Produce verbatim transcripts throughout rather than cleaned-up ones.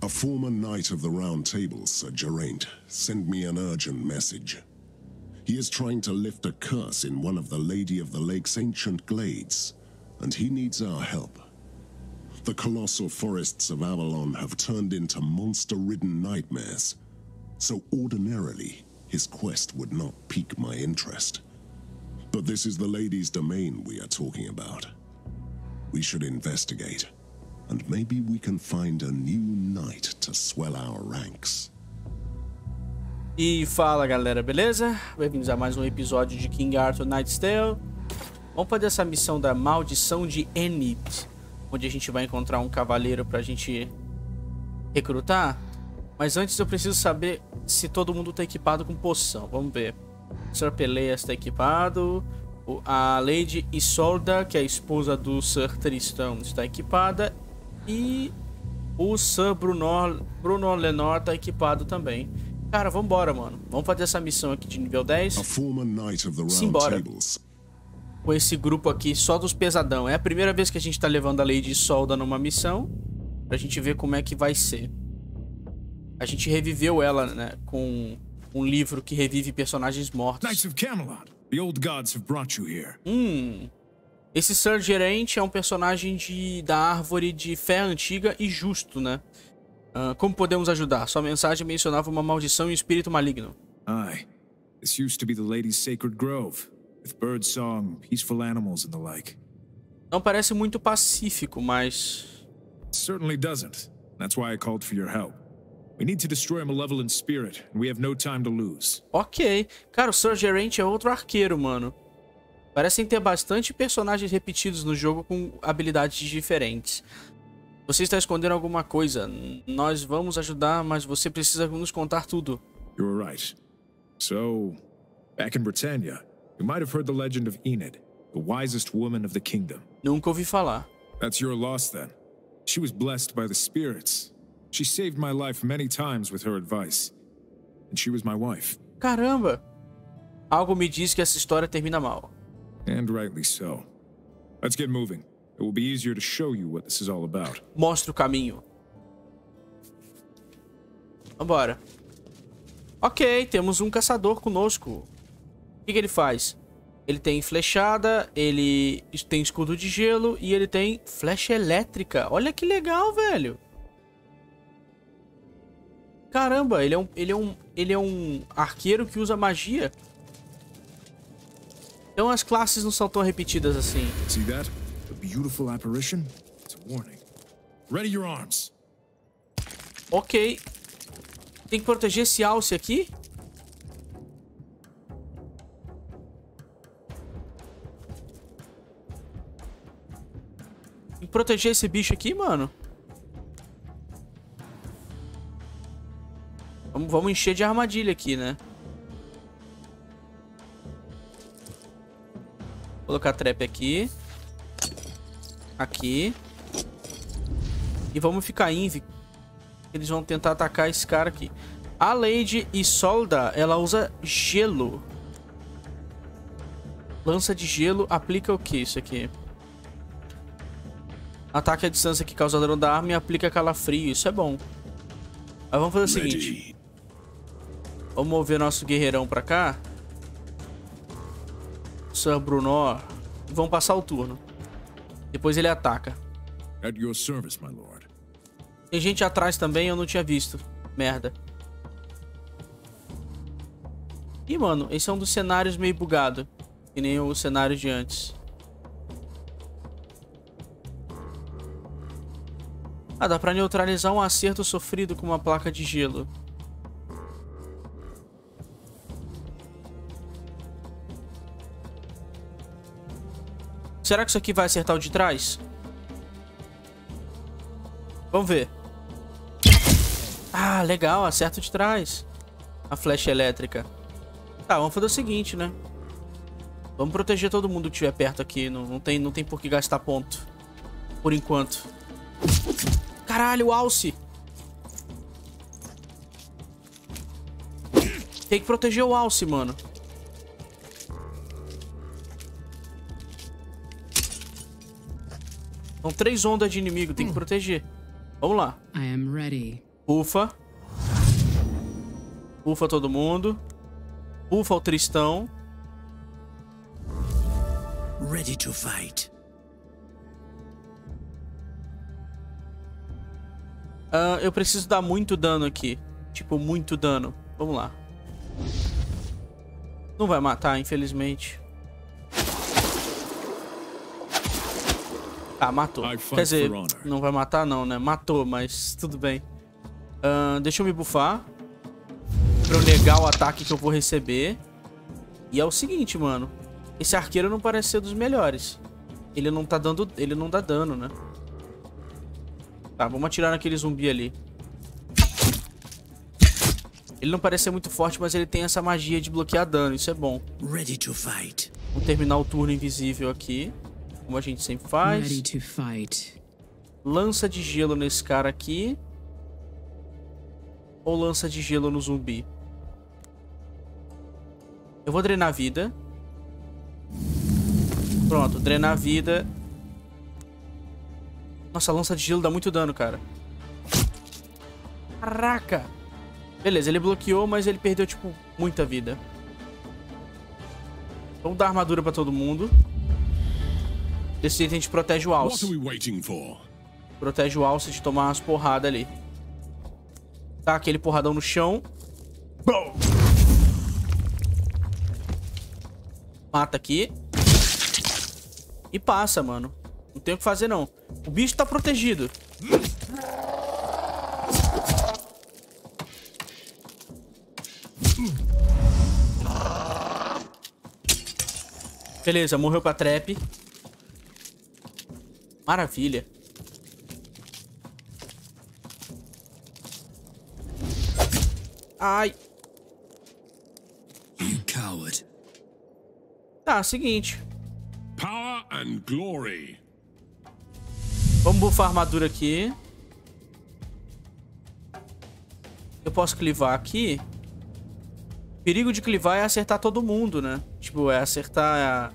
A former knight of the Round Table, Sir Geraint, sent me an urgent message. He is trying to lift a curse in one of the Lady of the Lake's ancient glades, and he needs our help. The colossal forests of Avalon have turned into monster-ridden nightmares, so ordinarily his quest would not pique my interest. But this is the lady's domain we are talking about. We should investigate, and maybe we can find a new knight to swell our ranks. E fala galera, beleza? Bem-vindos a mais um episódio de King Arthur Knight's Tale. Vamos fazer essa missão da Maldição de Enid, onde a gente vai encontrar um cavaleiro pra gente recrutar. Mas antes eu preciso saber se todo mundo tá equipado com poção. Vamos ver. O Sir Peleas está equipado. A Lady Isolda, que é a esposa do Sir Tristão, está equipada. E o Sir Bruno, Bruno Lenor está equipado também. Cara, vambora, mano. Vamos fazer essa missão aqui de nível dez. Simbora. Com esse grupo aqui só dos pesadão. É a primeira vez que a gente tá levando a Lady Isolda numa missão. Pra gente ver como é que vai ser. A gente reviveu ela, né, com um livro que revive personagens mortos. Knights of Camelot. The old gods have brought you here. Hum. Esse Sir Geraint é um personagem de, da árvore de fé antiga e justo, né? Uh, como podemos ajudar? Sua mensagem mencionava uma maldição e um espírito maligno. Aye. This used to be the lady's sacred grove, with birdsong, peaceful animals and the like. Não parece muito pacífico, mas... It certainly doesn't. That's why I called for your help. We need to destroy a malevolent spirit, and we have no time to lose. Ok. Cara, o Sir Geraint é outro arqueiro, mano. Parecem ter bastante personagens repetidos no jogo com habilidades diferentes. Você está escondendo alguma coisa. Nós vamos ajudar, mas você precisa nos contar tudo. You're right. So, back in Britannia, you might have heard the legend of Enid, the wisest woman of the kingdom. Nunca ouvi falar. That's your loss then. She was blessed by the spirits. She saved my life many times with her advice. And she was my wife. Caramba! Algo me diz que essa história termina mal. And rightly so. Let's get moving. It will be easier to show you what this is all about. Mostra o caminho. Vambora. Ok, temos um caçador conosco. O que, que ele faz? Ele tem flechada, ele tem escudo de gelo e ele tem flecha elétrica. Olha que legal, velho. Caramba, ele é um, ele é um, ele é um arqueiro que usa magia. Então as classes não são tão repetidas assim. See that? A beautiful apparition? It's a warning. Ready your arms. Ok. Tem que proteger esse alce aqui? Tem que proteger esse bicho aqui, mano. Vamos, vamos encher de armadilha aqui, né? Vou colocar a trap aqui. Aqui. E vamos ficar invi. Eles vão tentar atacar esse cara aqui. A Lady Isolda, ela usa gelo. Lança de gelo. Aplica o que isso aqui? Ataque à distância que causa dano da arma e aplica calafrio. Isso é bom. Mas vamos fazer o seguinte. Vamos mover nosso guerreirão pra cá. Sir Bruno. E vamos passar o turno. Depois ele ataca. At your service, my lord. Tem gente atrás também, eu não tinha visto. Merda. Ih, mano, esse é um dos cenários meio bugado. Que nem o cenário de antes. Ah, dá pra neutralizar um acerto sofrido com uma placa de gelo. Será que isso aqui vai acertar o de trás? Vamos ver. Ah, legal, acerta o de trás. A flecha elétrica. Tá, vamos fazer o seguinte, né? Vamos proteger todo mundo que estiver perto aqui. Não, não, tem, não tem por que gastar ponto. Por enquanto. Caralho, o alce. Tem que proteger o alce, mano. São três ondas de inimigo, tem que proteger. Vamos lá. I am ready. Ufa. Ufa todo mundo. Ufa o Tristão. Ready to fight. Uh, eu preciso dar muito dano aqui. Tipo, muito dano. Vamos lá. Não vai matar, infelizmente. Ah, matou. Quer dizer, não vai matar não, né? Matou, mas tudo bem. Uh, deixa eu me buffar. Pra eu negar o ataque que eu vou receber. E é o seguinte, mano. Esse arqueiro não parece ser dos melhores. Ele não tá dando... Ele não dá dano, né? Tá, vamos atirar naquele zumbi ali. Ele não parece ser muito forte, mas ele tem essa magia de bloquear dano. Isso é bom. Ready to fight. Vamos terminar o turno invisível aqui. Como a gente sempre faz. Ready to fight. Lança de gelo nesse cara aqui. Ou lança de gelo no zumbi? Eu vou drenar a vida. Pronto, drenar a vida. Nossa, a lança de gelo dá muito dano, cara. Caraca. Beleza, ele bloqueou, mas ele perdeu, tipo, muita vida. Vamos dar armadura pra todo mundo. Desse jeito a gente protege o Alce. Protege o Alce de tomar umas porradas ali. Tá, aquele porradão no chão. Mata aqui. E passa, mano. Não tem o que fazer, não. O bicho tá protegido. Beleza, morreu pra trap. Maravilha. Ai. You coward. Tá, seguinte. Power and glory. Vamos buffar a armadura aqui. Eu posso clivar aqui. O perigo de clivar é acertar todo mundo, né? Tipo, é acertar...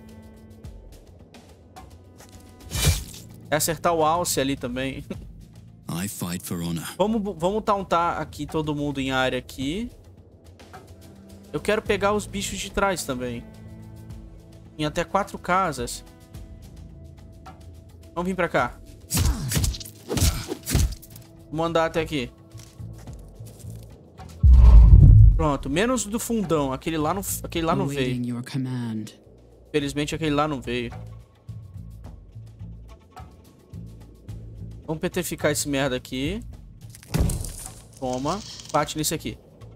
É acertar o Alce ali também. I fight for honor. Vamos, vamos tauntar aqui todo mundo em área aqui. Eu quero pegar os bichos de trás também. Em até quatro casas. Vamos vir pra cá. Vamos andar até aqui. Pronto, menos do fundão. Aquele lá não, aquele lá não veio. Felizmente aquele lá não veio. Vamos petrificar esse merda aqui. Toma. Bate nisso aqui.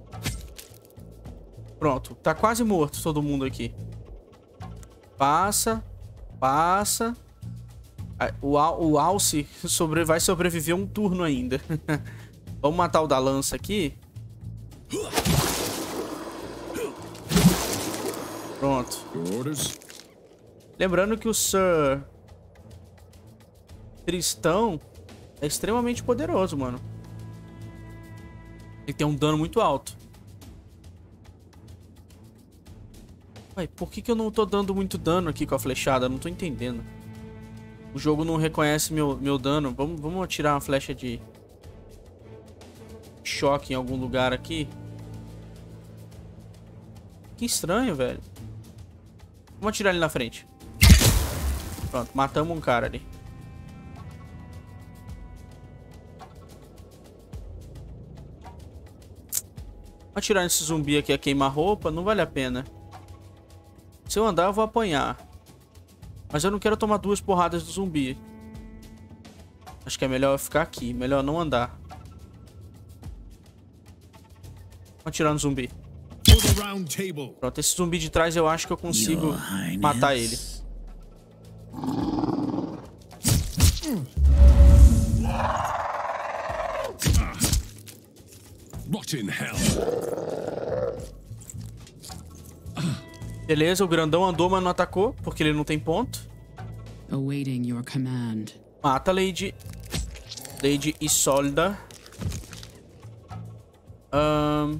Pronto. Tá quase morto todo mundo aqui. Passa. Passa. O, o Alce sobre, vai sobreviver um turno ainda. Vamos matar o da lança aqui. Pronto. Lembrando que o Sir Tristão é extremamente poderoso, mano. Ele tem um dano muito alto. Ué, por que que eu não tô dando muito dano aqui com a flechada? Eu não tô entendendo. O jogo não reconhece meu, meu dano. Vamos, vamos atirar uma flecha de choque em algum lugar aqui. Que estranho, velho. Vamos atirar ali na frente. Pronto, matamos um cara ali. Atirar nesse zumbi aqui a queima-roupa não vale a pena. Se eu andar, eu vou apanhar. Mas eu não quero tomar duas porradas do zumbi. Acho que é melhor eu ficar aqui. Melhor não andar. Vou atirar no zumbi. Pronto, esse zumbi de trás eu acho que eu consigo matar ele. Beleza, o grandão andou, mas não atacou, porque ele não tem ponto. Awaiting your command. Mata, Lady. Lady Isolda. Um...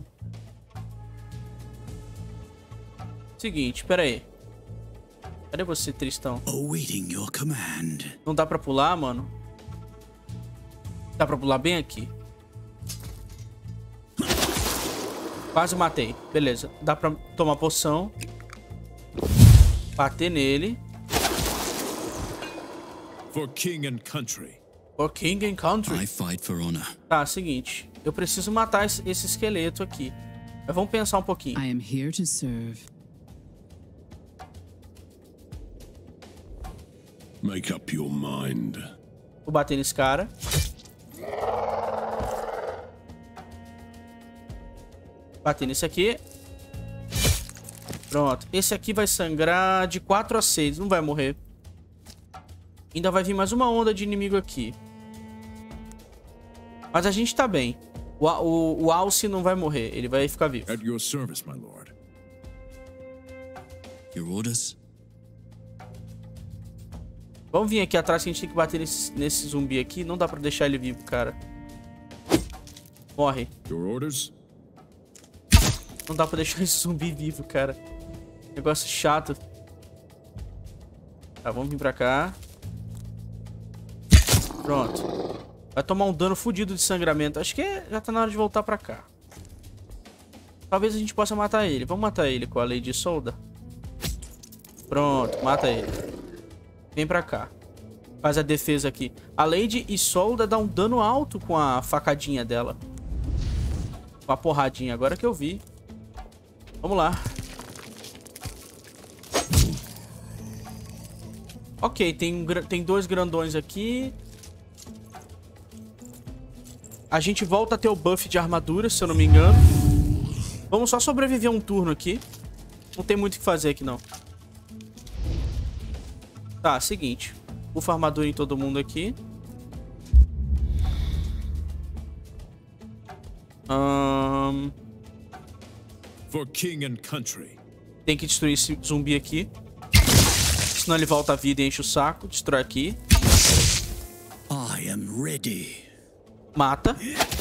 Seguinte, pera aí. Cadê você, Tristão? Awaiting your command. Não dá pra pular, mano? Dá pra pular bem aqui. Quase matei. Beleza. Dá pra tomar poção. Bater nele. For king and country. For king and country. I fight for honor. Tá, seguinte. Eu preciso matar esse, esse esqueleto aqui. Mas vamos pensar um pouquinho. I am here to serve. Make up your mind. Vou bater nesse cara. Bater nesse aqui. Pronto. Esse aqui vai sangrar de quatro a seis. Não vai morrer. Ainda vai vir mais uma onda de inimigo aqui. Mas a gente tá bem. O, o, o Alce não vai morrer. Ele vai ficar vivo. At your service, my lord. Your orders? Vamos vir aqui atrás que a gente tem que bater nesse, nesse zumbi aqui. Não dá pra deixar ele vivo, cara. Morre. Your orders? Não dá pra deixar esse zumbi vivo, cara. Negócio chato. Tá, vamos vir pra cá. Pronto. Vai tomar um dano fodido de sangramento. Acho que já tá na hora de voltar pra cá. Talvez a gente possa matar ele. Vamos matar ele com a Lady Isolda. Pronto, mata ele. Vem pra cá. Faz a defesa aqui. A Lady Isolda dá um dano alto com a facadinha dela. Com a porradinha. Agora que eu vi. Vamos lá. Ok, tem, tem dois grandões aqui. A gente volta a ter o buff de armadura, se eu não me engano. Vamos só sobreviver um turno aqui. Não tem muito o que fazer aqui, não. Tá, seguinte. Bufa armadura em todo mundo aqui. Um... For king and country. Tem que destruir esse zumbi aqui. Senão ele volta à vida e enche o saco. Destrói aqui. I am ready. Mata.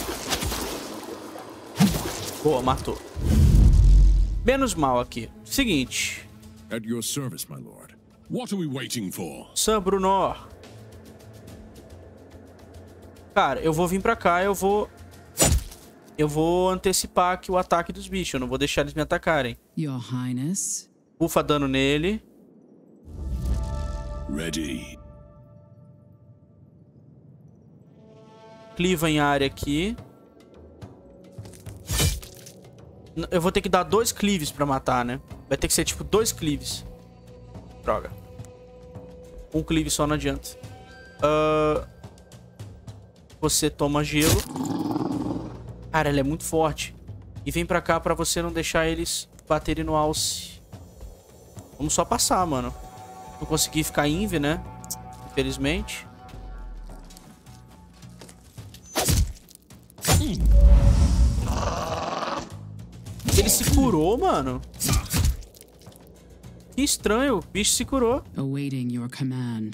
Boa, matou. Menos mal aqui. Seguinte. At your service, my lord. What are we waiting for? Sir Brunor. Cara, eu vou vir pra cá, eu vou... Eu vou antecipar aqui o ataque dos bichos. Eu não vou deixar eles me atacarem. Your Highness. Bufa dano nele. Ready. Cliva em área aqui. Eu vou ter que dar dois cleaves pra matar, né? Vai ter que ser tipo dois cleaves. Droga. Um cleave só não adianta. Uh... Você toma gelo. Cara, ele é muito forte. E vem pra cá pra você não deixar eles baterem no alce. Vamos só passar, mano. Não consegui ficar inve, né? Infelizmente. Ele se curou, mano. Que estranho. O bicho se curou. Awaiting your command.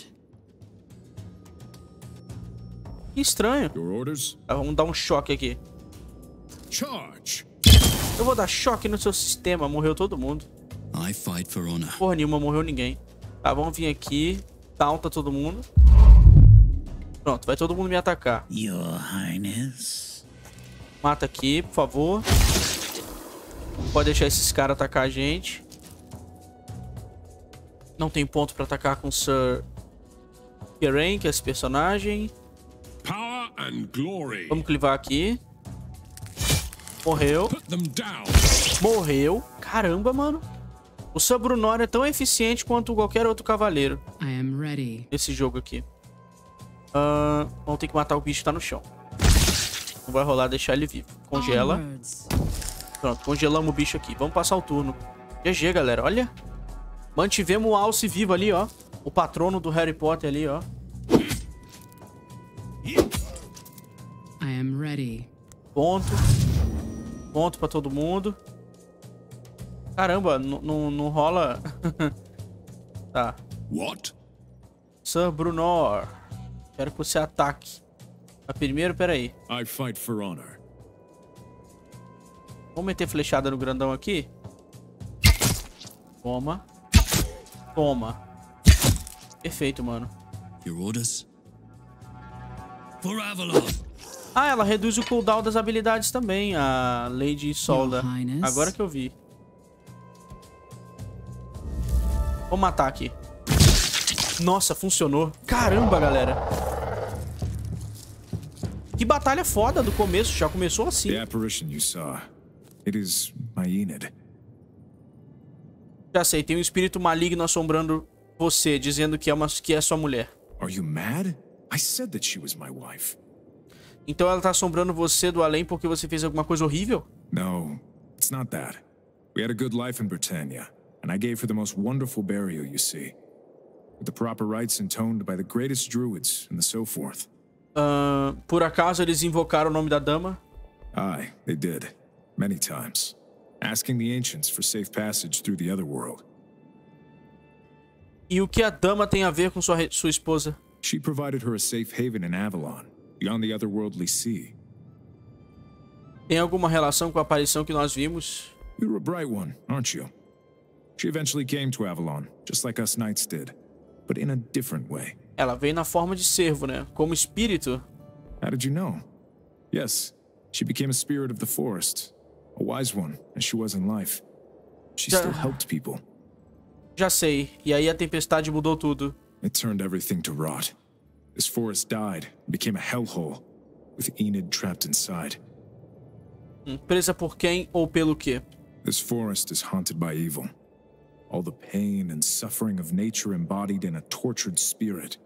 Que estranho. Your orders? Tá, vamos dar um choque aqui. Charge. Eu vou dar choque no seu sistema. Morreu todo mundo. I fight for honor. Porra nenhuma, morreu ninguém. Tá, vamos vir aqui. Taunta todo mundo. Pronto, vai todo mundo me atacar. Your Highness. Mata aqui, por favor. Não pode deixar esses caras atacar a gente. Não tem ponto pra atacar com o Sir Geraint, que é esse personagem. Power and glory. Vamos clivar aqui. Morreu. Put them down. Morreu. Caramba, mano. O Sir Brunor é tão eficiente quanto qualquer outro cavaleiro. I am ready. Nesse jogo aqui. Uh, vamos ter que matar o bicho que tá no chão. Não vai rolar deixar ele vivo. Congela. Onwards. Pronto, congelamos o bicho aqui. Vamos passar o turno. G G, galera. Olha. Mantivemos o Alce vivo ali, ó. O patrono do Harry Potter ali, ó. I am ready. Ponto. Ponto pra todo mundo. Caramba, não rola... Tá. What? Sir Brunor. Quero que você ataque. Mas primeiro, peraí. I fight for honor. Vamos meter flechada no grandão aqui. Toma. Toma. Perfeito, mano. Your orders? For Avalon. Ah, ela reduz o cooldown das habilidades também, a Lady Solda. Agora que eu vi. Vou matar aqui. Nossa, funcionou. Caramba, galera. Que batalha foda do começo. Já começou assim. The apparition you saw. It is my Enid. Já sei, tem um espírito maligno assombrando você, dizendo que é, uma, que é sua mulher. Are you mad? I said that she was my wife. Então ela tá assombrando você do além porque você fez alguma coisa horrível? No, it's not that. We had a good life in Britannia, and I gave her the most wonderful burial, you see. With the proper rites intoned by the greatest druids and so forth. Uh, por acaso eles invocaram o nome da dama? Aye, they did. Many times. Asking the ancients for safe passage through the other world. E o que a dama tem a ver com sua, sua esposa? She provided her a safe haven in Avalon, beyond the otherworldly sea. Tem alguma relação com a aparição que nós vimos? You're a bright one, aren't you? She eventually came to Avalon, just like us knights did, but in a different way. Ela veio na forma de servo, né? Como espírito. How did you know? Yes, she became a spirit of the forest. A wise one, as she was in life. She Já... still helped people. Já sei. E aí a tempestade mudou tudo. It turned everything to rot. This forest died, became a hellhole, with Enid trapped inside. Hum, presa por quem ou pelo quê? This forest is haunted by evil. All the pain and suffering of nature embodied in a tortured spirit.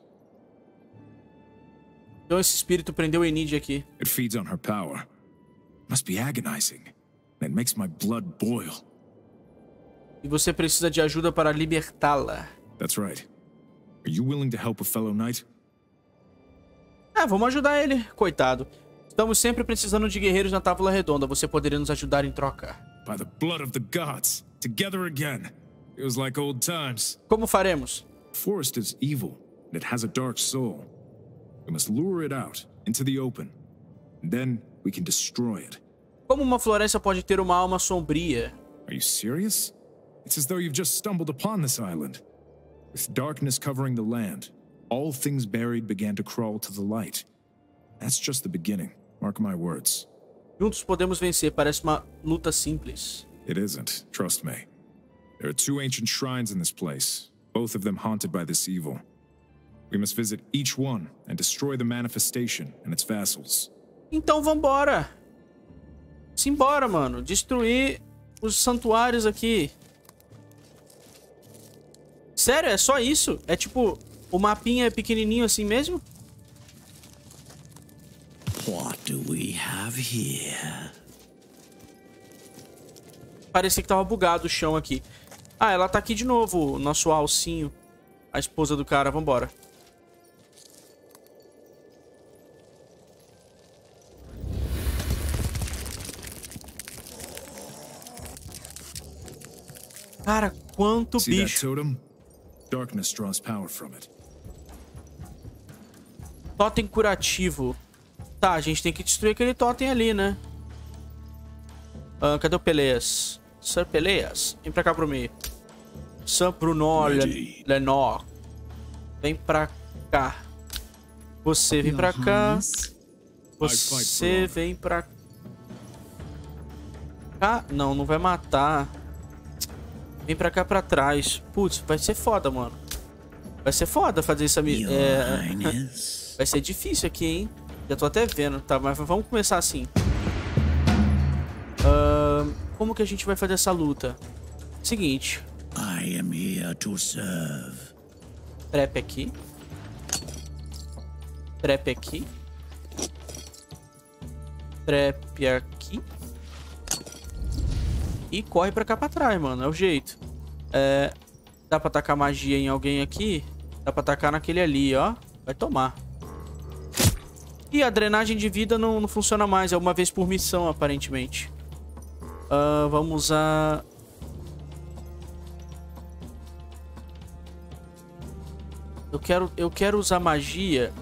Então esse espírito prendeu Enid aqui. It feeds on her power. Must be agonizing. And it makes my blood boil. E você precisa de ajuda para libertá-la. That's right. Are you willing to help a fellow knight? Ah, vamos ajudar ele, coitado. Estamos sempre precisando de guerreiros na Távola Redonda. Você poderia nos ajudar em troca. By the blood of the gods, together again. It was like old times. Como faremos? The forest is evil, and it has a dark soul. We must lure it out into the open, and then we can destroy it. Como uma floresta pode ter uma alma sombria? Are you serious? It's as though you've just stumbled upon this island. With darkness covering the land, all things buried began to crawl to the light. That's just the beginning, mark my words. Juntos podemos vencer, parece uma luta simples. It isn't, trust me. There are two ancient shrines in this place, both of them haunted by this evil. We must visit each one and destroy the manifestation and its vassals. Então vambora. Simbora, mano. Destruir os santuários aqui. Sério, é só isso? É tipo, o mapinha é pequenininho assim mesmo? What do we have here? Parecia que tava bugado o chão aqui. Ah, ela tá aqui de novo, o nosso alcinho. A esposa do cara, vambora. Cara, quanto See that bicho. totem? Darkness draws power from it. Totem curativo. Tá, a gente tem que destruir aquele totem ali, né? Ah, cadê o Peleias? Sir Peleias, vem pra cá pro meio. Sir Bruno Len Lenor. Vem pra cá. Você vem pra cá. Você vem pra cá. Não, não vai matar. Vem pra cá pra trás. Putz, vai ser foda, mano. Vai ser foda fazer essa... É... Vai ser difícil aqui, hein? Já tô até vendo. Tá, mas vamos começar assim. Uh, como que a gente vai fazer essa luta? Seguinte. I am here to serve. Trap aqui. Trap aqui. Trap aqui. E corre pra cá pra trás, mano. É o jeito. É, dá pra tacar magia em alguém aqui. Dá pra tacar naquele ali, ó. Vai tomar. E a drenagem de vida não, não funciona mais. É uma vez por missão, aparentemente. Uh, vamos usar... Eu quero, eu quero usar magia.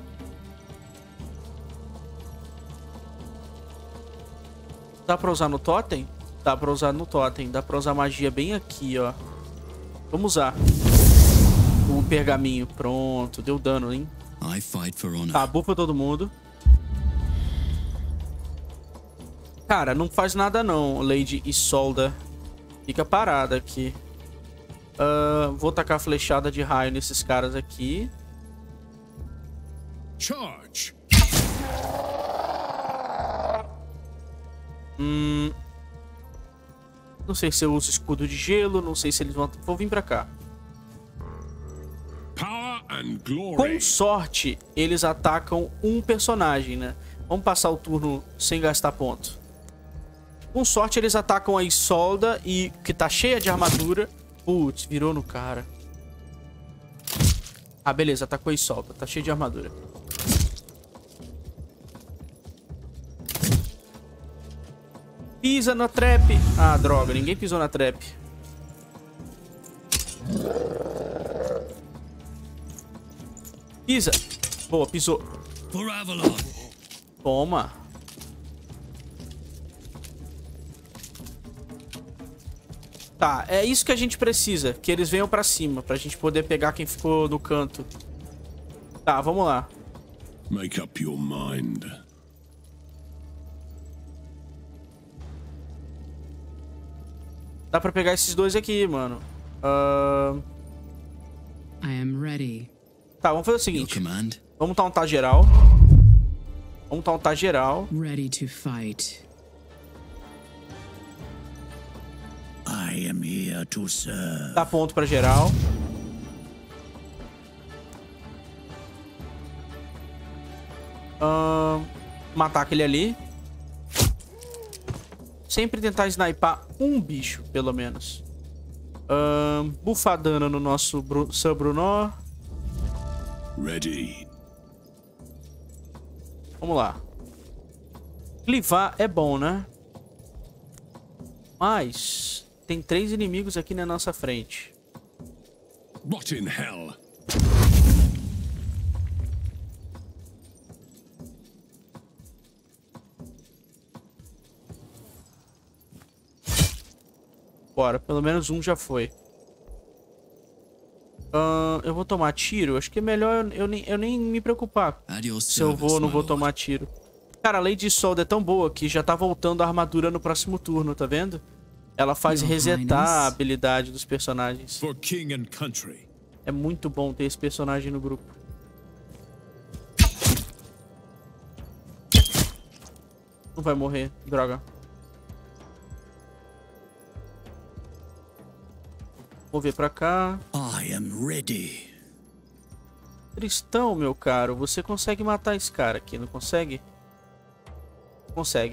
Dá pra usar no totem? Dá pra usar no totem. Dá pra usar magia bem aqui, ó. Vamos usar. O pergaminho. Pronto. Deu dano, hein? I fight for honor. Tá, bufa todo mundo. Cara, não faz nada não, Lady Isolda. Fica parada aqui. Uh, vou tacar flechada de raio nesses caras aqui. Charge. Hum... Não sei se eu uso escudo de gelo, não sei se eles vão... Vou vir pra cá. Power and glory. Com sorte, eles atacam um personagem, né? Vamos passar o turno sem gastar ponto. Com sorte, eles atacam a Isolda, e que tá cheia de armadura. Putz, virou no cara. Ah, beleza, atacou a Isolda. Tá cheia de armadura. Pisa na trap. Ah, droga, ninguém pisou na trap. Pisa. Boa, pisou. For Avalon. Toma. Tá, é isso que a gente precisa. Que eles venham pra cima, pra gente poder pegar quem ficou no canto. Tá, vamos lá. Make up your mind. Dá pra pegar esses dois aqui, mano. Uh... I am ready. Tá, vamos fazer o Your seguinte. command? Vamos tauntar geral. Vamos tauntar geral. Ready to fight. I am here to serve. Dá ponto pra geral. Uh... Matar aquele ali. Sempre tentar snipar um bicho, pelo menos. Uh, bufar dano no nosso Bru Sir Bruno. Ready. Vamos lá. Clivar é bom, né? Mas tem três inimigos aqui na nossa frente. Rot in hell. Bora, pelo menos um já foi. Uh, eu vou tomar tiro? Acho que é melhor eu, eu, nem, eu nem me preocupar At your se eu vou ou service, não my vou lord. tomar tiro. Cara, a Lady Isolda é tão boa que já tá voltando a armadura no próximo turno, tá vendo? Ela faz Your resetar a Highness. habilidade dos personagens. For king and country. É muito bom ter esse personagem no grupo. Não vai morrer, droga. Vou ver pra cá. I am ready. Tristão, meu caro, você consegue matar esse cara aqui, não consegue? Consegue.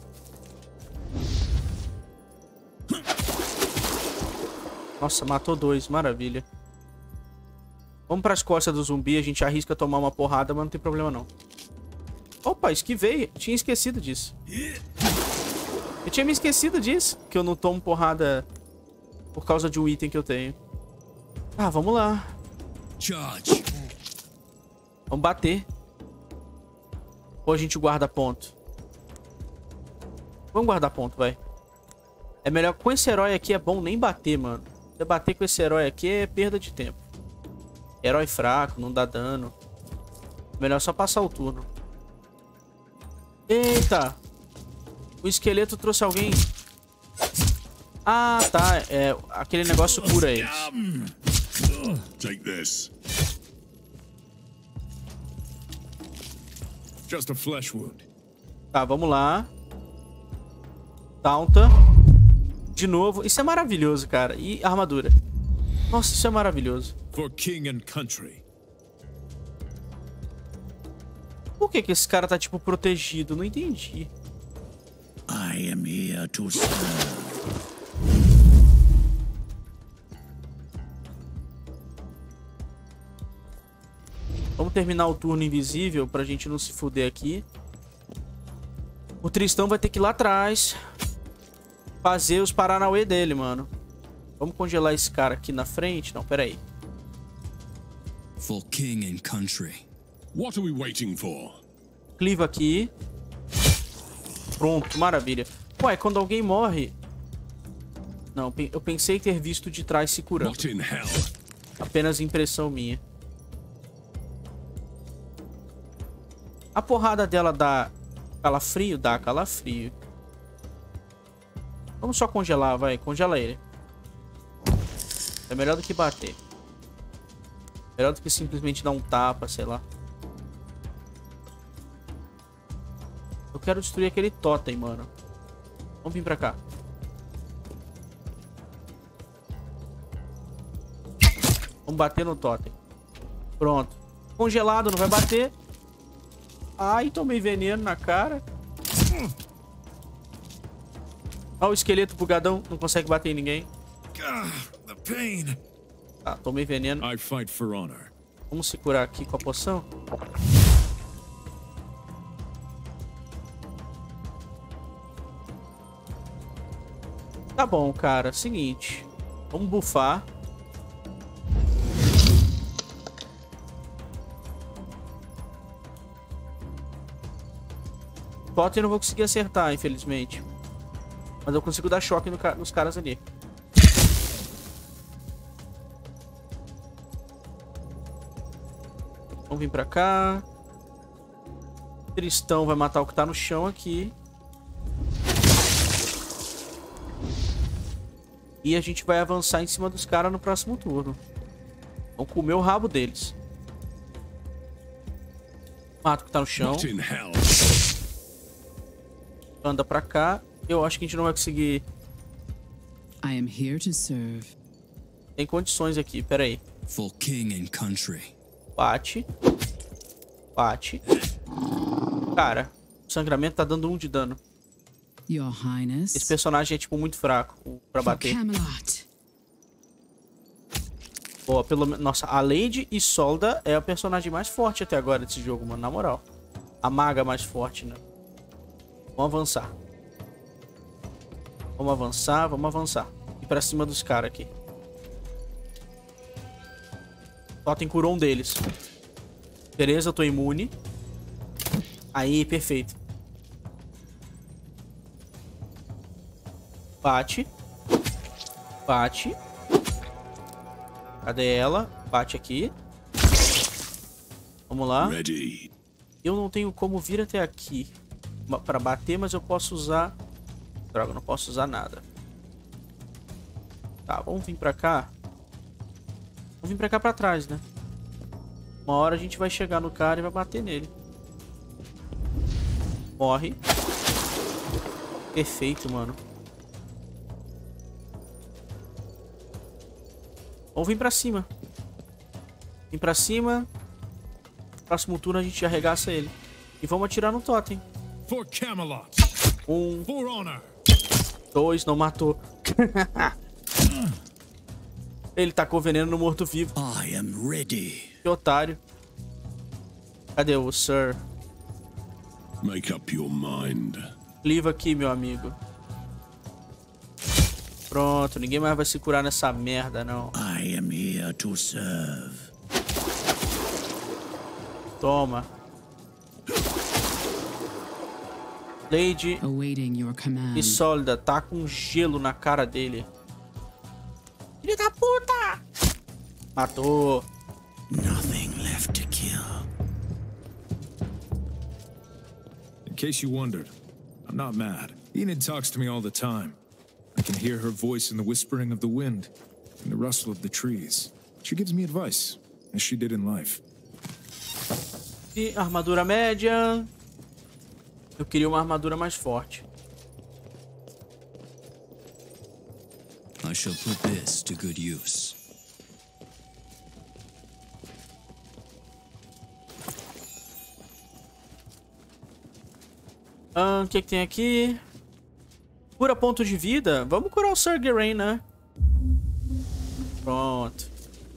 Nossa, matou dois, maravilha. Vamos pras costas do zumbi, a gente arrisca tomar uma porrada, mas não tem problema não. Opa, esquivei, tinha esquecido disso. Eu tinha me esquecido disso, que eu não tomo porrada por causa de um item que eu tenho. Ah, vamos lá. Charge. Vamos bater. Ou a gente guarda ponto? Vamos guardar ponto, vai. É melhor... Com esse herói aqui é bom nem bater, mano. Se bater com esse herói aqui é perda de tempo. Herói fraco, não dá dano. Melhor só passar o turno. Eita! O esqueleto trouxe alguém. Ah, tá. É, aquele negócio cura eles. Take this. Just a flesh wound. Tá, vamos lá. Taunta. De novo. Isso é maravilhoso, cara. E armadura. Nossa, isso é maravilhoso. For king and country. Por que que esse cara tá, tipo, protegido? Não entendi. I am here to serve. Vamos terminar o turno invisível pra gente não se fuder aqui. O Tristão vai ter que ir lá atrás fazer os paranauê dele, mano. Vamos congelar esse cara aqui na frente. Não, pera aí. For king and country. What are we waiting for? Cliva aqui. Pronto, maravilha. Ué, quando alguém morre... Não, eu pensei ter visto de trás se curando. Rot in hell. Apenas impressão minha. A porrada dela dá calafrio? Dá calafrio. Vamos só congelar, vai. Congela ele. É melhor do que bater. Melhor do que simplesmente dar um tapa, sei lá. Eu quero destruir aquele totem, mano. Vamos vir pra cá. Vamos bater no totem. Pronto. Congelado, não vai bater. Ai, tomei veneno na cara. Olha o esqueleto bugadão. Não consegue bater em ninguém. The pain. Tá, tomei veneno. I fight for honor. Vamos se curar aqui com a poção. Tá bom, cara. Seguinte. Vamos bufar. Totem eu não vou conseguir acertar, infelizmente. Mas eu consigo dar choque no ca nos caras ali. Vamos vir pra cá. Tristão vai matar o que tá no chão aqui. E a gente vai avançar em cima dos caras no próximo turno. Vamos comer o rabo deles. Mata o que tá no chão. Anda pra cá. Eu acho que a gente não vai conseguir. I am here to serve. Tem condições aqui, pera aí. For king and country. Bate. Bate. Cara, o sangramento tá dando um de dano. Your Highness. Esse personagem é, tipo, muito fraco pra For bater. Camelot. Boa, pelo menos. Nossa, a Lady Isolda é a personagem mais forte até agora desse jogo, mano. Na moral. A maga mais forte, né? Vamos avançar. Vamos avançar, vamos avançar. E pra cima dos caras aqui. Totem curou um deles. Beleza, eu tô imune. Aí, perfeito. Bate. Bate. Cadê ela? Bate aqui. Vamos lá. Ready. Eu não tenho como vir até aqui pra bater, mas eu posso usar... Droga, eu não posso usar nada. Tá, vamos vir pra cá. Vamos vir pra cá pra trás, né? Uma hora a gente vai chegar no cara e vai bater nele. Morre. Perfeito, mano. Vamos vir pra cima. Vim pra cima. Próximo turno a gente arregaça ele. E vamos atirar no totem. For Camelot. Um, For honor. dois, não matou. Ele tacou veneno no morto-vivo. I am ready. Que otário. Cadê o Sir? Make up your mind. Cliva aqui, meu amigo. Pronto, ninguém mais vai se curar nessa merda, não. I am here to serve. Toma. Lady Awaiting your command. Isolda tá com gelo na cara dele. Filho da puta! Matou. Nothing left to kill. In case you wondered, I'm not mad. Enid talks to me all the time. I can hear her voice in the whispering of the wind and the rustle of the trees. She gives me advice, as she did in life. E armadura média. Eu queria uma armadura mais forte. I shall put this to good use. Ah, o que, que tem aqui? Cura ponto de vida. Vamos curar o Sir Geraint, né? Pronto.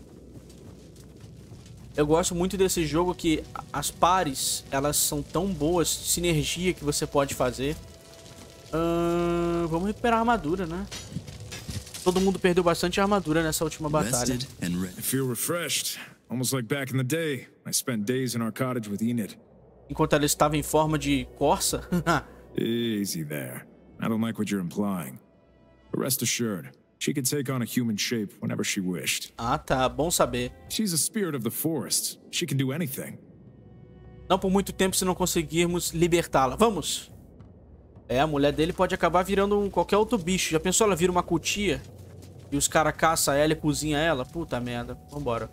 Eu gosto muito desse jogo que as pares, elas são tão boas, sinergia que você pode fazer. Uh, vamos recuperar a armadura, né? Todo mundo perdeu bastante armadura nessa última batalha. Rested and ready. I feel refreshed, almost like back in the day. I spent days in our cottage with Enid. Enquanto ela estava em forma de corça. Easy there. I don't like what you're implying. But rest assured, she could take on a human shape whenever she wished. Ah, tá. Bom saber. She's a spirit of the forest. She can do anything. Não por muito tempo se não conseguirmos libertá-la. Vamos! É, a mulher dele pode acabar virando um, qualquer outro bicho. Já pensou, ela vira uma cutia? E os caras caçam ela e cozinham ela? Puta merda. Vambora.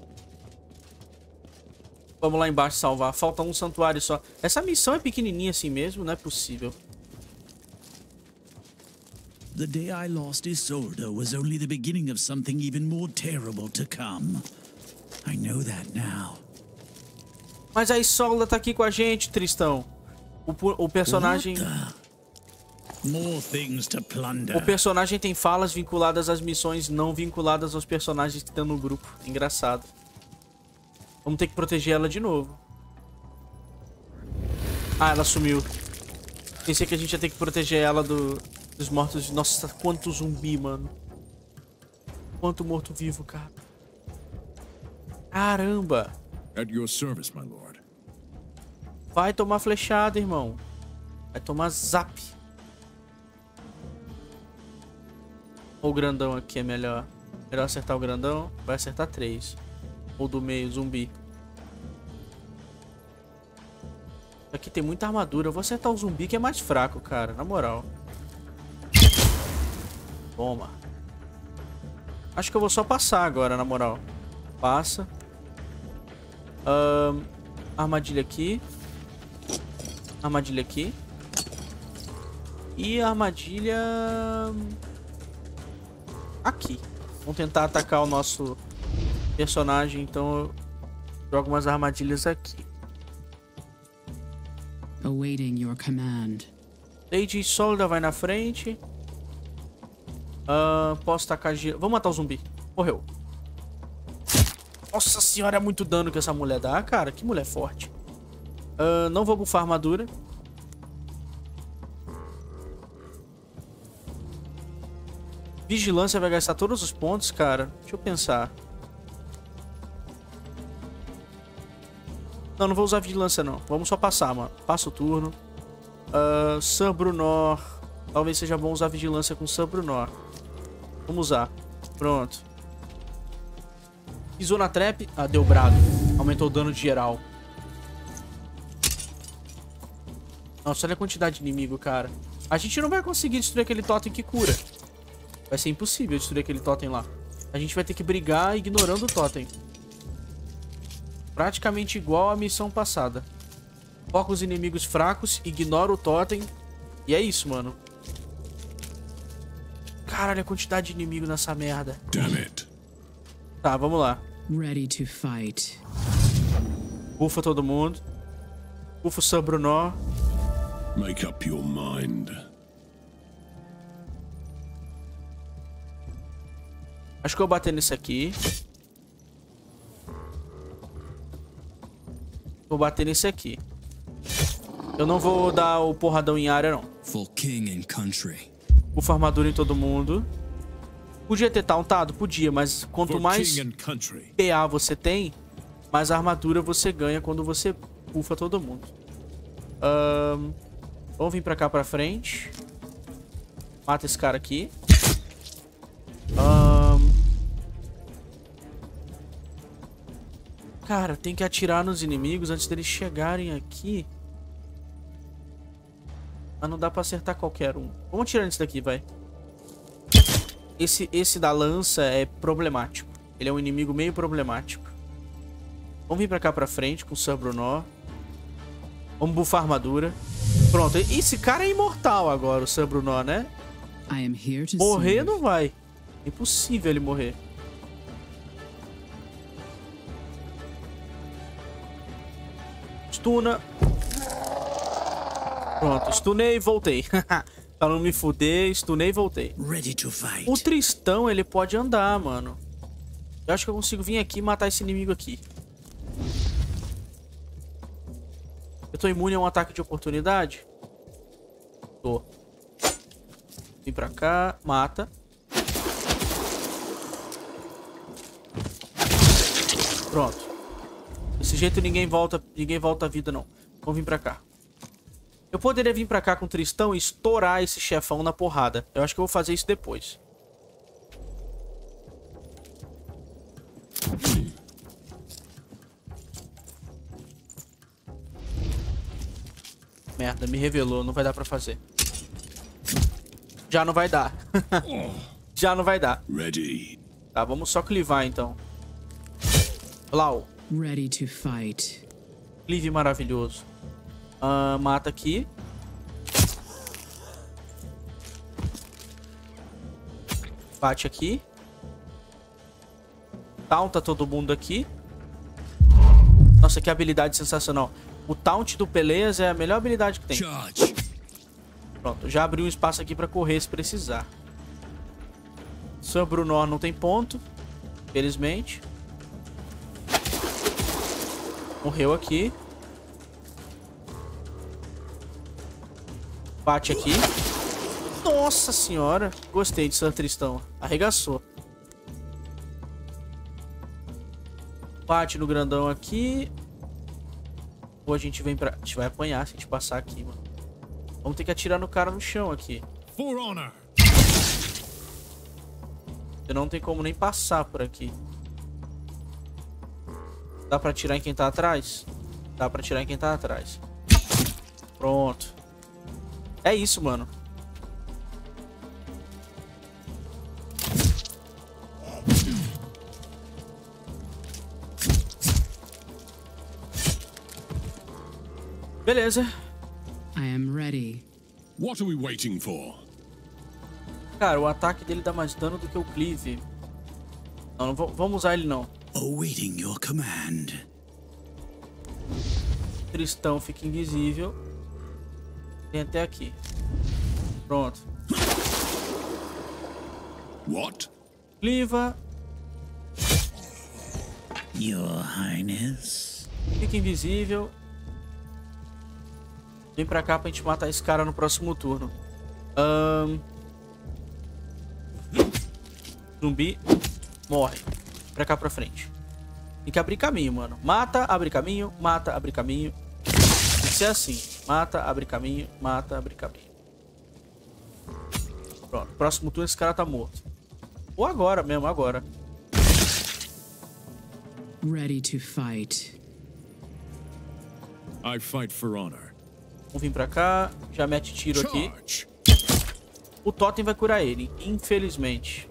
Vamos lá embaixo salvar. Falta um santuário só. Essa missão é pequenininha assim mesmo? Não é possível. The day I lost Isolde was only the beginning of something even more terrible to come. I know that now. Mas a Isolde tá aqui com a gente, Tristão. O, o personagem... More things to plunder. O personagem tem falas vinculadas às missões, não vinculadas aos personagens que estão no grupo. Engraçado. Vamos ter que proteger ela de novo. Ah, ela sumiu. Pensei que a gente ia ter que proteger ela do, dos mortos. Nossa, quanto zumbi, mano. Quanto morto-vivo, cara. Caramba. At your service, my lord. Vai tomar flechada, irmão. Vai tomar zap. Ou o grandão aqui é melhor? Melhor acertar o grandão. Vai acertar três. Ou do meio, zumbi. Aqui tem muita armadura. Eu vou acertar o zumbi que é mais fraco, cara. Na moral. Toma. Acho que eu vou só passar agora, na moral. Passa. Um, armadilha aqui. Armadilha aqui. E armadilha... aqui. Vamos tentar atacar o nosso personagem, então eu jogo umas armadilhas aqui. Awaiting your command. Lady Isolde vai na frente. Uh, posso tacar gelo. Vamos matar o zumbi. Morreu. Nossa senhora, é muito dano que essa mulher dá, cara. Que mulher forte. Uh, não vou bufar armadura. Vigilância vai gastar todos os pontos, cara. Deixa eu pensar. Não, não vou usar vigilância, não. Vamos só passar, mano. Passa o turno. Uh, Sir Brunor. Talvez seja bom usar vigilância com Sir Brunor. Vamos usar. Pronto. Pisou na trap. Ah, deu brado. Aumentou o dano de geral. Nossa, olha a quantidade de inimigo, cara. A gente não vai conseguir destruir aquele totem que cura. Vai ser impossível destruir aquele totem lá. A gente vai ter que brigar ignorando o totem. Praticamente igual à missão passada. Foca os inimigos fracos, ignora o totem. E é isso, mano. Caralho, a quantidade de inimigo nessa merda. Damn it. Tá, vamos lá. Ready to fight. Bufa todo mundo. Bufa o Sir Brunor. Make up your mind. Acho que eu vou bater nesse aqui. Vou bater nesse aqui. Eu não vou dar o porradão em área, não. For king and country. Bufa armadura em todo mundo. Podia ter tauntado? Podia, mas quanto mais P A você tem, mais armadura você ganha quando você bufa todo mundo. Um, vamos vir pra cá pra frente. Mata esse cara aqui. Um... Cara, tem que atirar nos inimigos antes deles chegarem aqui. Mas não dá pra acertar qualquer um. Vamos atirar nesse daqui, vai. Esse, esse da lança é problemático. Ele é um inimigo meio problemático. Vamos vir pra cá pra frente com o Sir Brunor. Vamos bufar a armadura. Pronto, esse cara é imortal agora, o Sir Brunor, né? I am here to Morrer serve. não vai. Impossível ele morrer. Stuna. Pronto, stunei e voltei. Pra não me fuder, stunei e voltei. Ready to fight. O Tristão, ele pode andar, mano. Eu acho que eu consigo vir aqui e matar esse inimigo aqui. Eu tô imune a um ataque de oportunidade? Tô. Vem pra cá, mata. Pronto. Desse jeito ninguém volta, ninguém volta à vida, não. Vamos vir pra cá. Eu poderia vir pra cá com o Tristão e estourar esse chefão na porrada. Eu acho que eu vou fazer isso depois. Merda, me revelou. Não vai dar pra fazer. Já não vai dar. Já não vai dar. Ready. Tá, vamos só clivar então. Blau. Ready to fight. Clive maravilhoso. Uh, mata aqui. Bate aqui. Taunta todo mundo aqui. Nossa, que habilidade sensacional. O taunt do Peleas é a melhor habilidade que tem. Charge. Pronto, já abriu um espaço aqui pra correr se precisar. Sir Brunor não tem ponto. Felizmente. Morreu aqui. Bate aqui. Nossa senhora. Gostei de Sir Tristão. Arregaçou. Bate no grandão aqui. Ou a gente vem pra... A gente vai apanhar se a gente passar aqui, mano. Vamos ter que atirar no cara no chão aqui. For honor. Você não tem como nem passar por aqui. Dá pra atirar em quem tá atrás? Dá pra atirar em quem tá atrás. Pronto. É isso, mano. Beleza. I am ready. What are we waiting for? Cara, o ataque dele dá mais dano do que o Cleave. Não, não vamos usar ele não. Awaiting your command. Tristão fica invisível. Vem até aqui. Pronto. What? Cliva. Your Highness. Fica invisível. Vem pra cá pra gente matar esse cara no próximo turno. Um... Zumbi. Morre. Pra cá pra frente. Tem que abrir caminho, mano. Mata, abre caminho. Mata, abre caminho. Tem que ser assim. Mata, abre caminho. Mata, abre caminho. Pronto. Próximo turno esse cara tá morto. Ou agora mesmo, agora. Ready to fight. I fight for honor. Vamos vir pra cá. Já mete tiro aqui. Charge. O totem vai curar ele, infelizmente.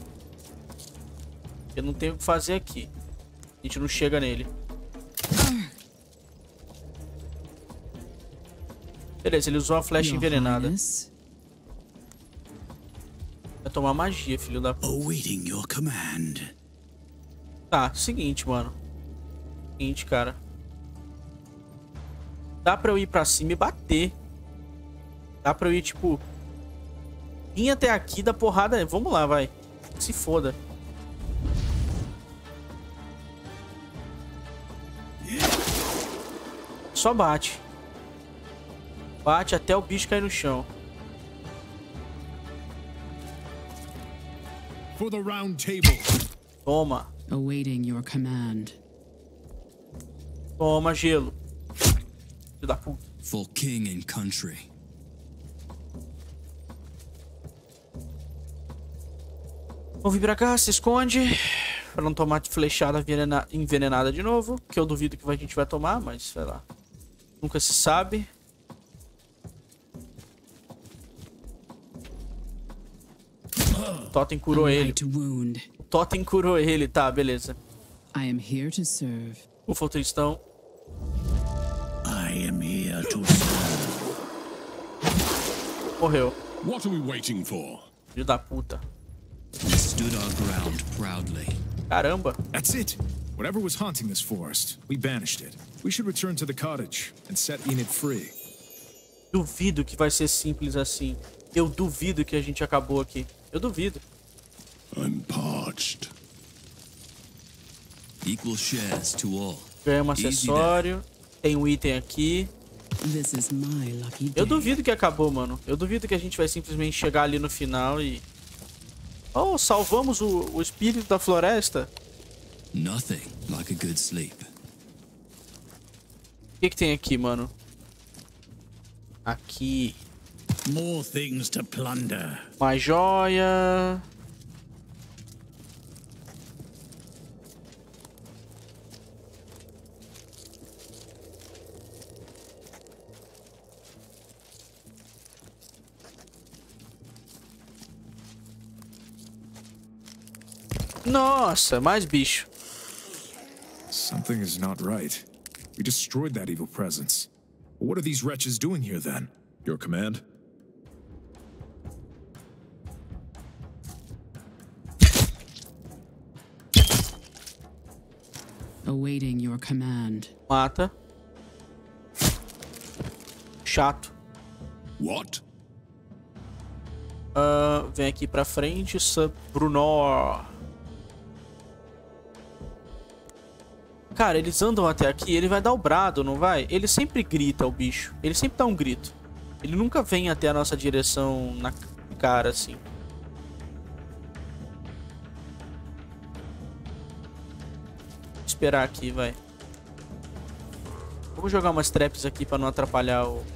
Eu não tenho o que fazer aqui. A gente não chega nele. Beleza, ele usou a flecha Your envenenada. Highness. Vai tomar magia, filho da... Awaiting your command. Tá, seguinte, mano. Seguinte, cara. Dá pra eu ir pra cima e bater. Dá pra eu ir, tipo... Vim até aqui, da porrada... Vamos lá, vai. Se foda. Só bate. Bate até o bicho cair no chão. For the round table. Toma. Awaiting your command. Toma, gelo. Filho da puta. For king and country. Vamos vir pra cá, se esconde. Pra não tomar flechada envenena- envenenada de novo. Que eu duvido que a gente vai tomar, mas sei lá. Nunca se sabe. O Totem curou A ele. light wound. O Totem curou ele, tá, beleza. I am here to serve. Ufa, o Tristão. I am here to serve. Morreu. What are we waiting for? Filho da puta. We stood our ground proudly. Caramba. That's it. Whatever was haunting this forest, we banished it. We should return to the cottage and set Enid free. Duvido que vai ser simples assim. Eu duvido que a gente acabou aqui. Eu duvido. I'm parched. Equal shares to all. Ganhamos Easy acessório. Tem um item aqui. This is my lucky day. Eu duvido que acabou, mano. Eu duvido que a gente vai simplesmente chegar ali no final e... Oh, salvamos o, o espírito da floresta. Nothing like a good sleep. O que que tem aqui, mano? Aqui. More things to plunder. Mais joia. Nossa, mais bicho. Something is not right. We destroyed that evil presence. What are these wretches doing here then? Your command? Awaiting your command. Mata. Chato. What? Uh, vem aqui pra frente, Sub Bruno. Cara, eles andam até aqui, ele vai dar o brado, não vai? Ele sempre grita, o bicho. Ele sempre dá um grito. Ele nunca vem até a nossa direção na cara, assim. Vou esperar aqui, vai. Vou jogar umas traps aqui pra não atrapalhar o...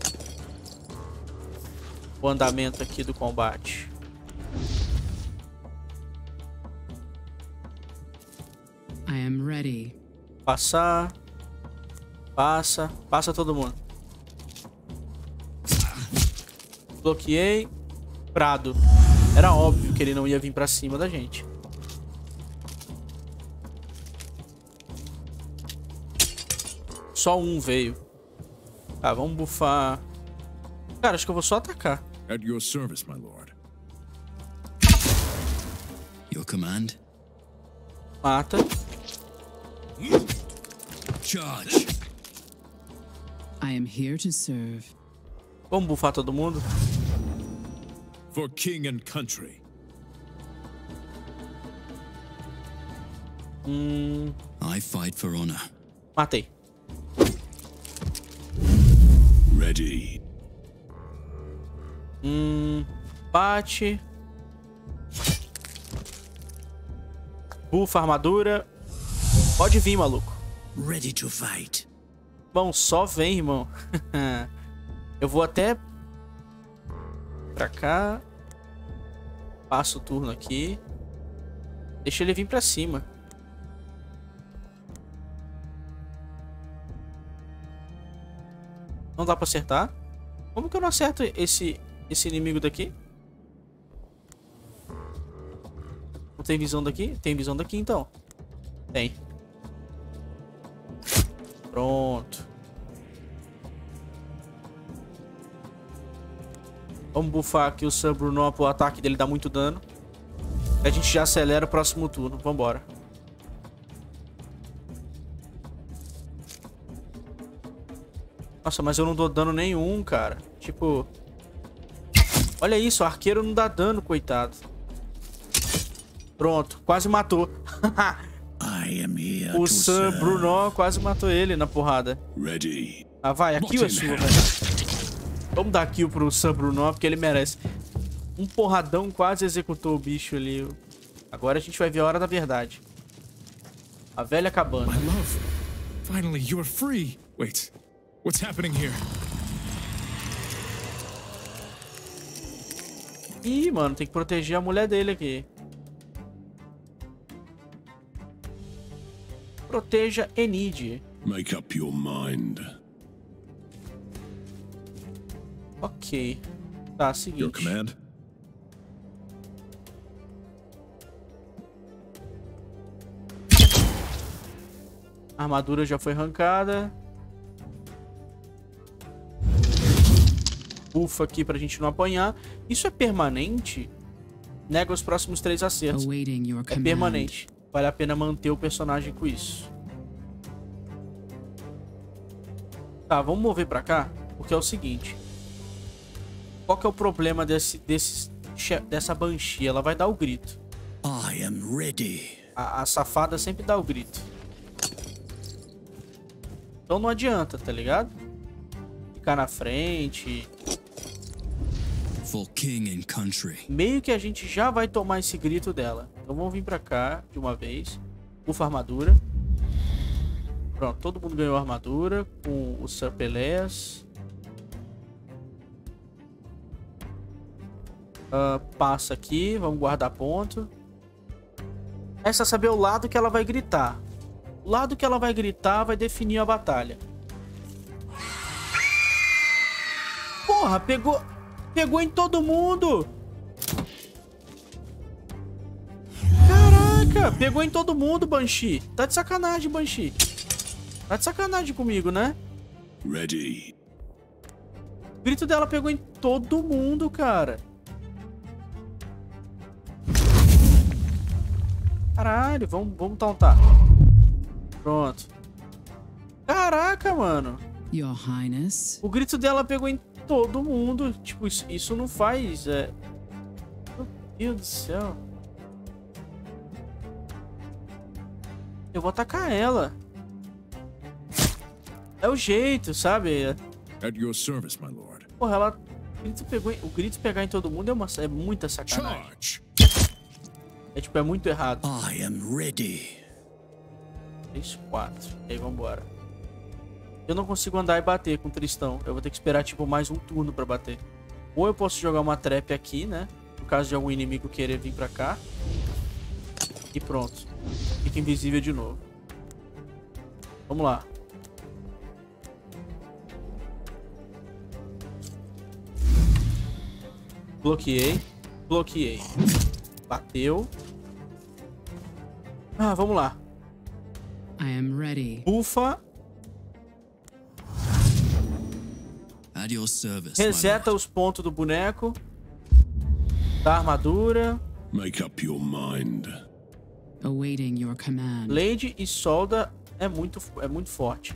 o andamento aqui do combate. I am ready. Passar. Passa. Passa todo mundo. Bloqueei. Prado. Era óbvio que ele não ia vir pra cima da gente. Só um veio. Tá, vamos bufar. Cara, acho que eu vou só atacar. At your service, my lord. Your command? Mata. Charge. I am here to serve. Vamos bufar todo mundo. For king and country. Hum, I fight for honor. matei. Ready. Hum, bate. Bufa armadura. Pode vir, maluco. Ready to fight. Bom, só vem, irmão. Eu vou até pra cá. Passo o turno aqui. Deixa ele vir pra cima. Não dá pra acertar? Como que eu não acerto esse, esse inimigo daqui? Não tem visão daqui? Tem visão daqui, então. Tem. Pronto. Vamos bufar aqui o Sub Bruno pro ataque dele dá muito dano. A gente já acelera o próximo turno. Vambora. Nossa, mas eu não dou dano nenhum, cara. Tipo... Olha isso, o arqueiro não dá dano, coitado. Pronto, quase matou. I am here O to Sub serve. Bruno quase matou ele na porrada. Ready. Ah, vai, a kill é sua, velho. Vamos dar kill pro Sub Bruno, porque ele merece. Um porradão quase executou o bicho ali. Agora a gente vai ver a hora da verdade. A velha cabana. My love. Finally, you are free. Wait. What's happening here? Ih, mano, tem que proteger a mulher dele aqui. Proteja Enid. Make up your mind. Ok. Tá, Your seguinte. command? A armadura já foi arrancada. Bufa aqui pra gente não apanhar. Isso é permanente? Nega os próximos três acertos. Awaiting your É command. permanente. Vale a pena manter o personagem com isso. Tá, vamos mover pra cá. Porque é o seguinte. Qual que é o problema desse, desse, dessa Banshee? Ela vai dar o grito. I am ready. A, a safada sempre dá o grito. Então não adianta, tá ligado? Ficar na frente. For king and country. Meio que a gente já vai tomar esse grito dela. Então vamos vir pra cá de uma vez. Bufa armadura. Pronto, todo mundo ganhou armadura. Com o Sir Pelés. Uh, passa aqui, vamos guardar ponto. Essa saber o lado que ela vai gritar. O lado que ela vai gritar vai definir a batalha. Porra, pegou... Pegou em todo mundo! Caraca! Caraca, pegou em todo mundo, Banshee. Tá de sacanagem, Banshee. Tá de sacanagem comigo, né? Ready. O grito dela pegou em todo mundo, cara. Caralho, vamos, vamos tauntar. Pronto. Caraca, mano. Your Highness. O grito dela pegou em todo mundo. Tipo, isso, isso não faz... É... Meu Deus do céu. Eu vou atacar ela. É o jeito, sabe? At your service, my lord. Porra, ela... O grito, pegou em... o grito pegar em todo mundo é, uma... é muita sacanagem. Charge. É tipo, é muito errado. I am ready. três, quatro. E aí, vambora. Eu não consigo andar e bater com o Tristão. Eu vou ter que esperar, tipo, mais um turno pra bater. Ou eu posso jogar uma trap aqui, né? No caso de algum inimigo querer vir pra cá. E pronto. Fica invisível de novo. Vamos lá. Bloqueei. Bloqueei. Bateu. Ah, vamos lá. I am ready. Bufa. At your service, my Reseta lord. os pontos do boneco. Da armadura. Make up your mind. Awaiting your command. Lady e solda é muito, é muito forte.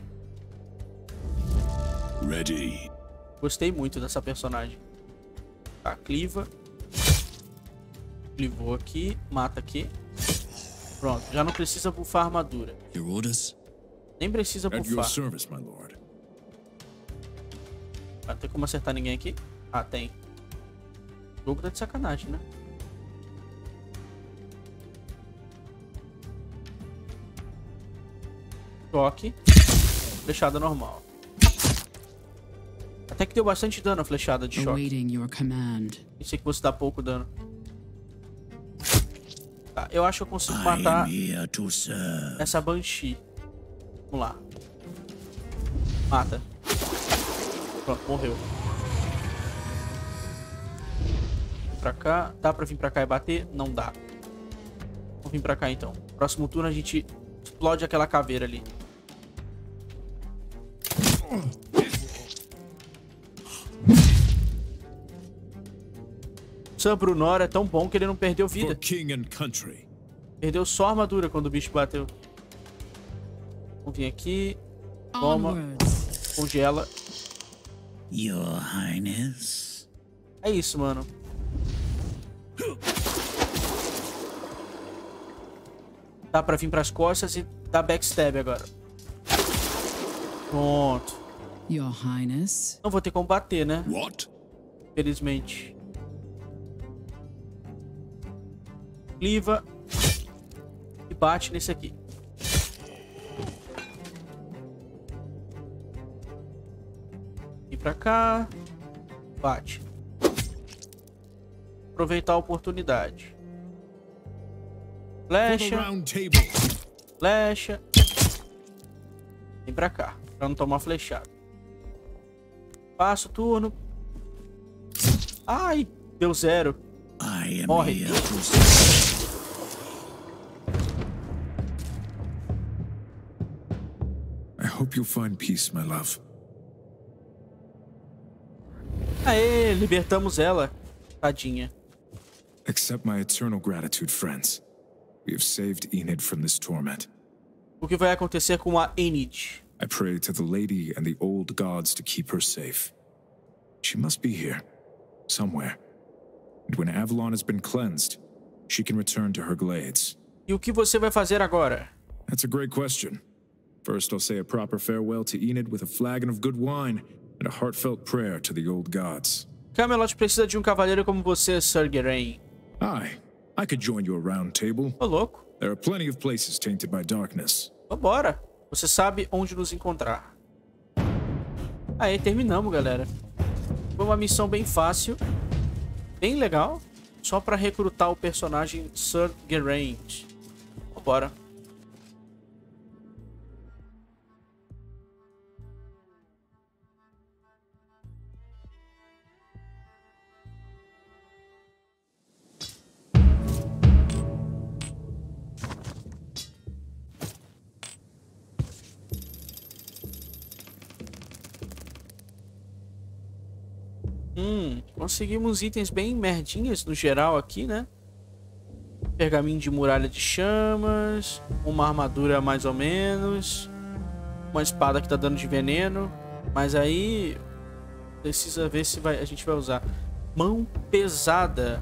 Ready. Gostei muito dessa personagem. Tá, cliva. Clivou aqui. Mata aqui. Pronto, já não precisa buffar a armadura. Your orders? Nem precisa At your buffar. service, my lord. Não tem como acertar ninguém aqui? Ah, tem. O jogo tá de sacanagem, né? Choque. Flechada normal. Até que deu bastante dano a flechada de choque. Awaiting your command. Pensei que fosse dar pouco dano. Tá, eu acho que eu consigo I am matar here to serve. essa Banshee. Vamos lá. Mata. Pronto, morreu. Vem pra cá. Dá pra vir pra cá e bater? Não dá. Vamos vir pra cá então. Próximo turno a gente explode aquela caveira ali. Sam Brunor é tão bom que ele não perdeu vida. For king and country. Perdeu só a armadura quando o bicho bateu. Vamos vir aqui. Toma. Onwards. Congela. Your Highness. É isso, mano. Dá pra vir pras costas e dar backstab agora. Pronto. Your Highness. Não vou ter como bater, né? What? Felizmente. Cliva. E bate nesse aqui. E pra cá. Bate. Aproveitar a oportunidade. For the Flecha. round table. Flecha. Vem pra cá. Pra não tomar flechada. Passa o turno. Ai. Deu zero. I am Morre. here to serve. I hope you'll find peace, my love. Aê, libertamos ela. Tadinha. Accept my eternal gratitude, friends. We have saved Enid from this torment. O que vai acontecer com a Enid? I pray to the lady and the old gods to keep her safe. She must be here, somewhere. And when Avalon has been cleansed, she can return to her glades. E o que você vai fazer agora? That's a great question. First, I'll say a proper farewell to Enid with a flagon of good wine and a heartfelt prayer to the old gods. Camelot precisa de um cavaleiro como você, Sir Geraint. Aye, I could join your round table. Ô, louco. There are plenty of places tainted by darkness. Vambora. Você sabe onde nos encontrar. Aí, terminamos, galera. Foi uma missão bem fácil. Bem legal. Só pra recrutar o personagem Sir Geraint. Vambora. conseguimos itens bem merdinhas no geral aqui, né? Pergaminho de muralha de chamas, uma armadura mais ou menos, uma espada que tá dando de veneno, mas aí precisa ver se vai, a gente vai usar. Mão pesada.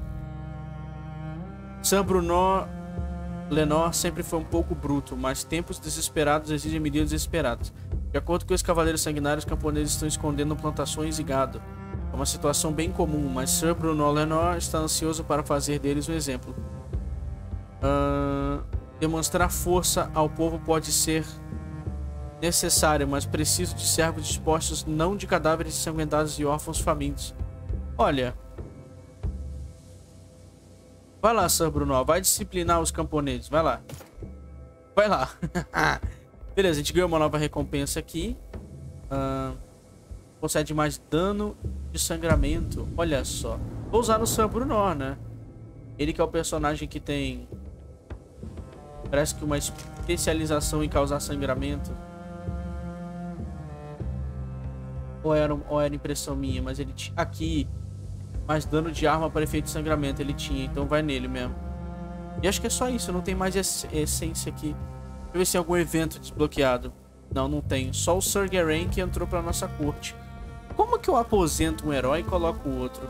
San Bruno Lenor sempre foi um pouco bruto, mas tempos desesperados exigem medidas desesperadas. De acordo com os cavaleiros sanguinários, os camponeses estão escondendo plantações e gado. É uma situação bem comum, mas Sir Bruno Lenor está ansioso para fazer deles um exemplo. Uh, demonstrar força ao povo pode ser necessário, mas preciso de servos dispostos, não de cadáveres ensanguentados e órfãos famintos. Olha... Vai lá, Sir Bruno. Vai disciplinar os camponeses. Vai lá. Vai lá. Beleza, a gente ganhou uma nova recompensa aqui. Uh, concede mais dano de sangramento. Olha só. Vou usar no Sir Bruno, né? Ele que é o personagem que tem... Parece que uma especialização em causar sangramento. Ou era, ou era impressão minha, mas ele tinha... Aqui... Mais dano de arma para efeito de sangramento ele tinha, então vai nele mesmo. E acho que é só isso, não tem mais ess essência aqui. Deixa eu ver se tem algum evento desbloqueado. Não, não tem. Só o Sir Geraint que entrou pra nossa corte. Como que eu aposento um herói e coloco o outro?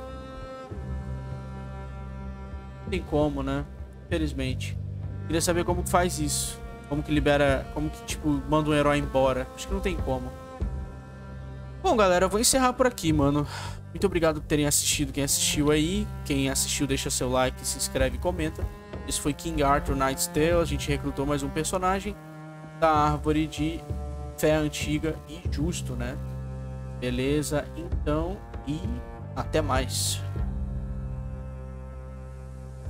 Não tem como, né? Infelizmente. Queria saber como que faz isso. Como que libera... Como que, tipo, manda um herói embora. Acho que não tem como. Bom, galera, eu vou encerrar por aqui, mano. Muito obrigado por terem assistido, quem assistiu aí. Quem assistiu, deixa seu like, se inscreve e comenta. Esse foi King Arthur Knight's Tale. A gente recrutou mais um personagem da árvore de fé antiga e justo, né? Beleza, então, e até mais.